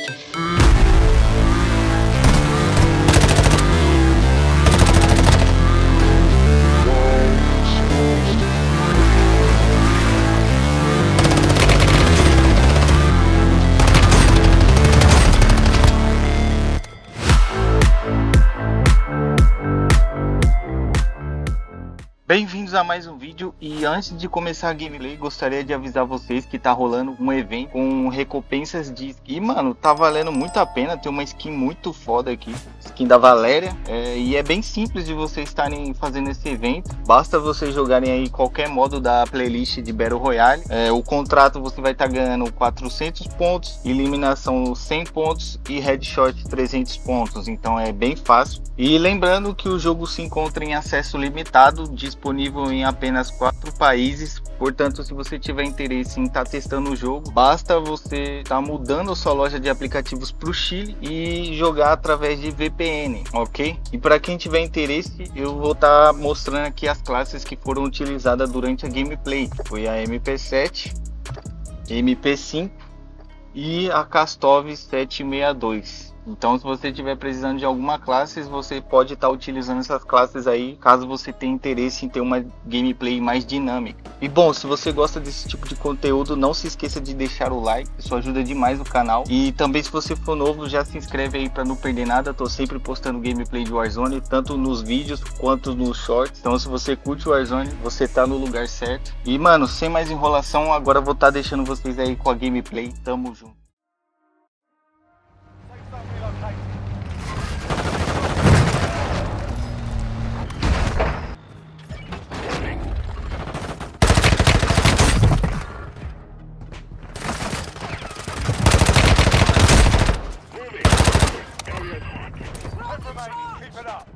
Bem-vindos a mais um vídeo e antes de começar a gameplay gostaria de avisar vocês que tá rolando um evento com recompensas de skin. E mano, tá valendo muito a pena, tem uma skin muito foda aqui, skin da Valéria, e é bem simples de vocês estarem fazendo esse evento. Basta vocês jogarem aí qualquer modo da playlist de Battle Royale. O contrato você vai estar ganhando 400 pontos, eliminação 100 pontos e headshot 300 pontos, então é bem fácil. E lembrando que o jogo se encontra em acesso limitado, disponível em apenas 4 países, portanto se você tiver interesse em estar testando o jogo, basta você estar mudando sua loja de aplicativos para o Chile e jogar através de VPN, ok? E para quem tiver interesse, eu vou estar mostrando aqui as classes que foram utilizadas durante a gameplay. Foi a MP7, MP5 e a Kastov 762. Então se você estiver precisando de alguma classe, você pode estar utilizando essas classes aí, caso você tenha interesse em ter uma gameplay mais dinâmica. E bom, se você gosta desse tipo de conteúdo, não se esqueça de deixar o like, isso ajuda demais o canal. E também, se você for novo, já se inscreve aí para não perder nada. Tô sempre postando gameplay de Warzone, tanto nos vídeos quanto nos shorts. Então se você curte o Warzone, você tá no lugar certo. E mano, sem mais enrolação, agora eu vou estar deixando vocês aí com a gameplay. Tamo junto. Keep it up.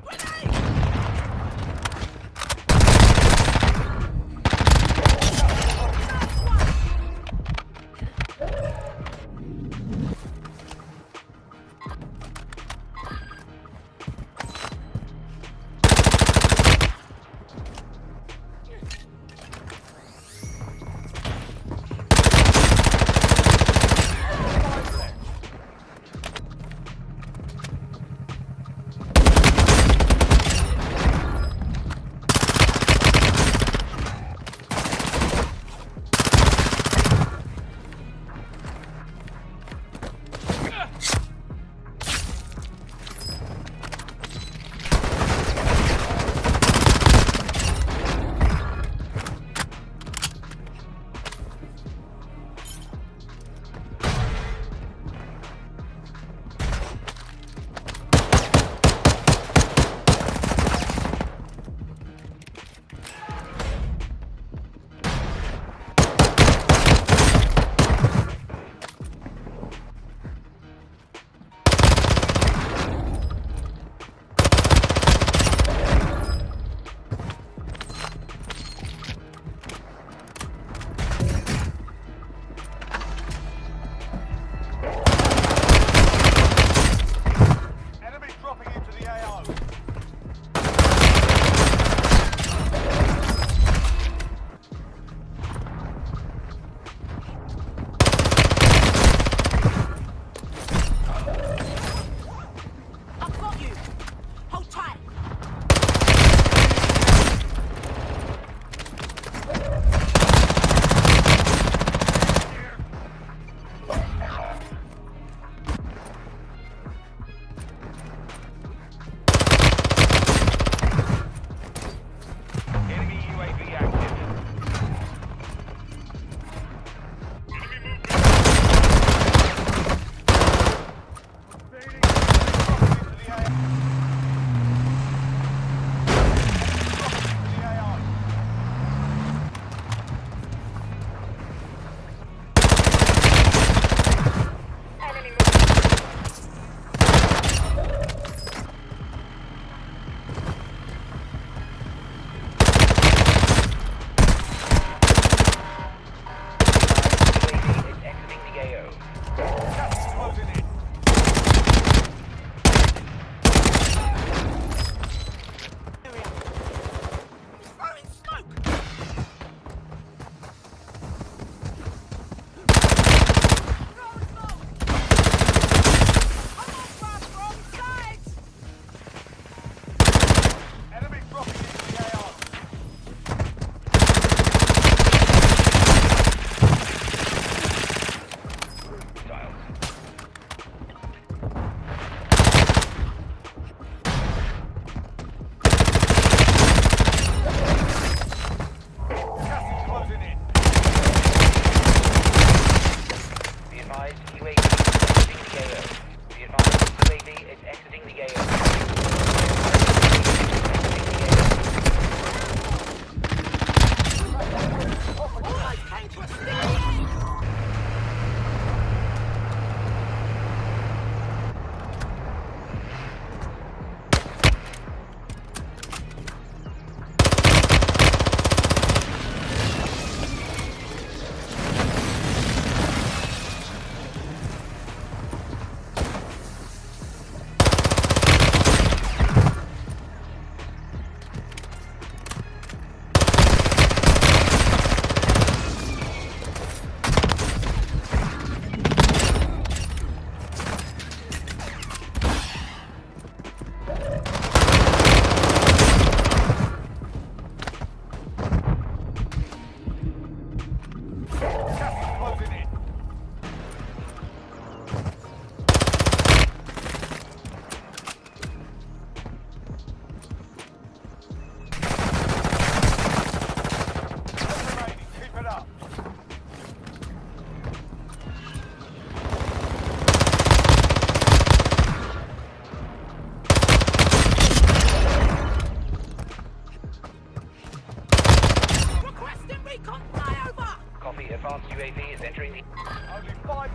Fly over! Copy. Advanced UAV is entering the... Only 5.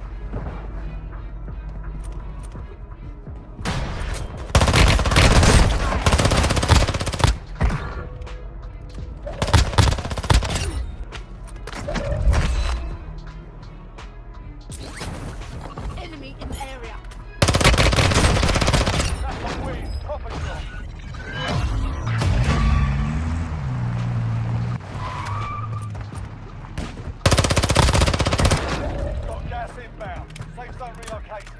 Enemy in the area. That's a win. Proper shot. Got gas inbound. Safe zone relocated.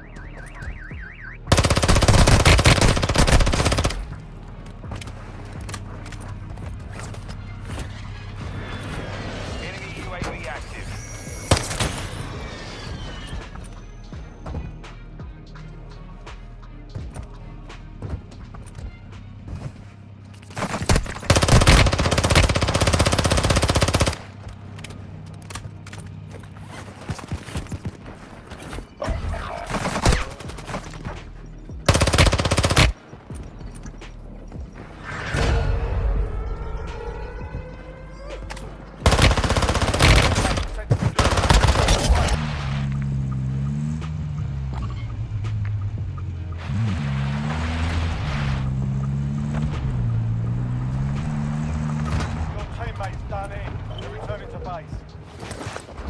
Enemy UAV active. Your teammates done in. They're returning to base.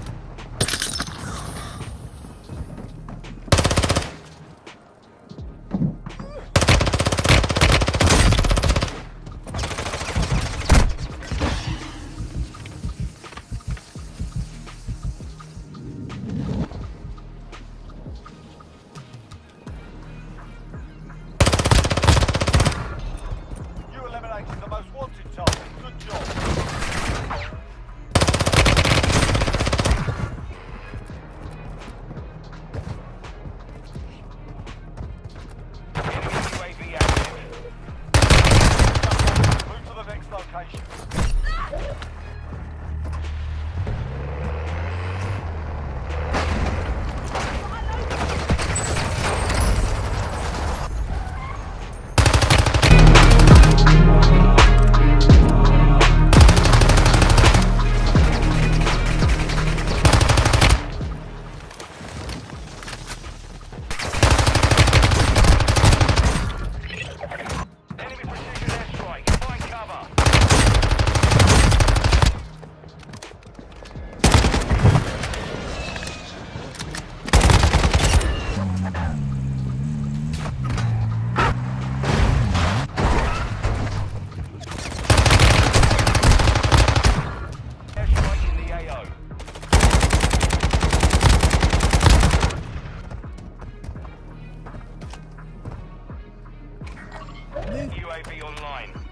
You eliminated the most wanted target. Good job. Enemy UAV active. Move to the next location. Enemy precision airstrike. Find cover. Airstrike in the AO. UAV online.